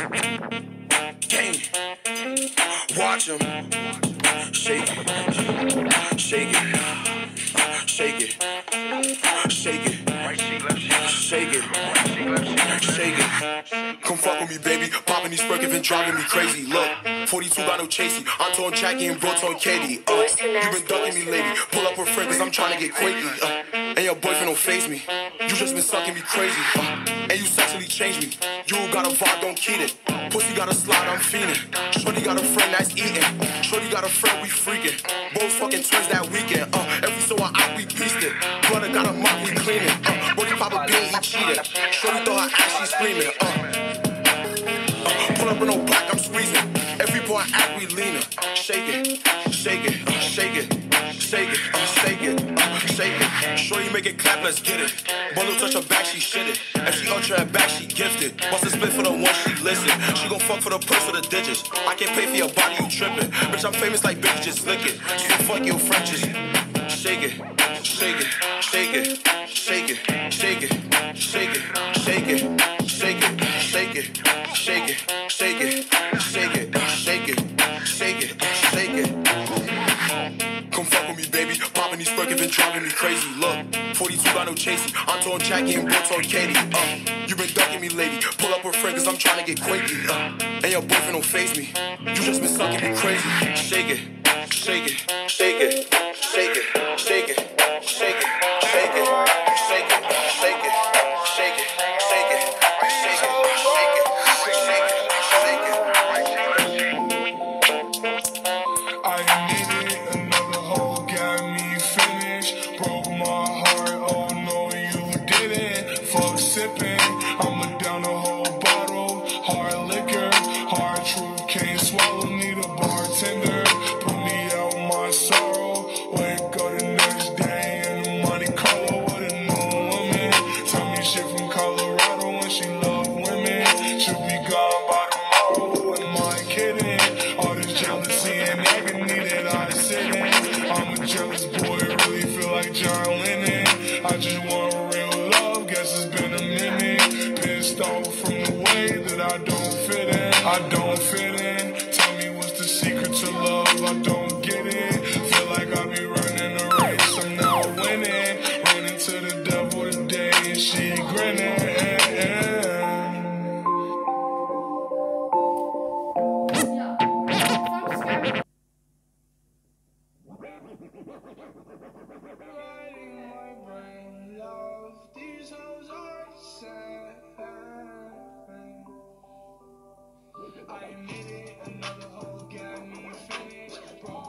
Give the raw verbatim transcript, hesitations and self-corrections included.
Dang. Watch him. Shake it. Shake it. Shake it. Shake it. Shake it. Shake it. Come fuck with me, baby. Popping these perk been driving me crazy. Look, forty-two got no chasey. I'm torn Jackie and bro torn Katie. Uh, you been ducking me, lady. Pull up with friend cause I'm trying to get quaky. Uh, and your boyfriend don't faze me. You just been sucking me crazy. Uh, and you sexually changed me. You got a vibe, don't keep it. Pussy got a slide, I'm fiending. Shorty got a friend that's eating. Shorty got a friend, we freaking. Both fucking twins that weekend. Uh, every so I out, we beastin'. Brother got a mop, we cleaning. Uh, Brody pop a bean, he cheated. Shorty throw her ass, she screaming. Uh, uh, pull up in no black, I'm squeezing. Every boy act, we leaning. Shake it, shake it, uh, shake it, shake it, uh, shake it, uh, shake it. Shorty make it clap, let's get it. Bundle touch her back, she shit it. If she ultra her back, she gifted. Bust a split for the one, she listen. She gon' fuck for the purse or the digits. I can't pay for your body, you trippin'. Bitch, I'm famous like Biggie, just lick it. So fuck your Frenches. Shake it, shake it, shake it, shake it, shake it, shake it, shake it, shake it, shake it, shake it, shake it, shake it, shake it, shake it, shake it. Come fuck with me, baby. Popping these perk been driving me crazy. Look, forty-two got no chasey. I'm torn Jackie and bro torn Katie. Uh, you been ducking me, lady. Pull up with friend cause I'm trying to get quaky. Uh, and your boyfriend don't faze me. You just been sucking me crazy. Shake it, shake it, shake it, shake it, shake it, shake it, shake it, shake it, shake it, shake it, shake it, shake it, shake it, shake it, I needed another hoe, got me finished. Broke my heart, oh no you didn't. Fuck sipping, I'ma down the whole bottle. Hard liquor, hard truth, can't swallow, need a bartender. Put me out my sorrow, wake up the next day in the Monte Carlo with a new woman. Tell me shit from Colorado when she love women. She'll be gone by tomorrow, am I kidding? All this jealousy and agony that I sit in. I'm a jealous boy, really feel like John Lennon. I just want real love, guess it's been a minute. Pissed off from the way that I don't fit in. I don't fit in. Tell me what's the secret to love, I don't get it. Feel like I be running a race, I'm now winning. Running to the devil today and she grinning. These hoes are sad. I admit it, another hoe got me finished. Broke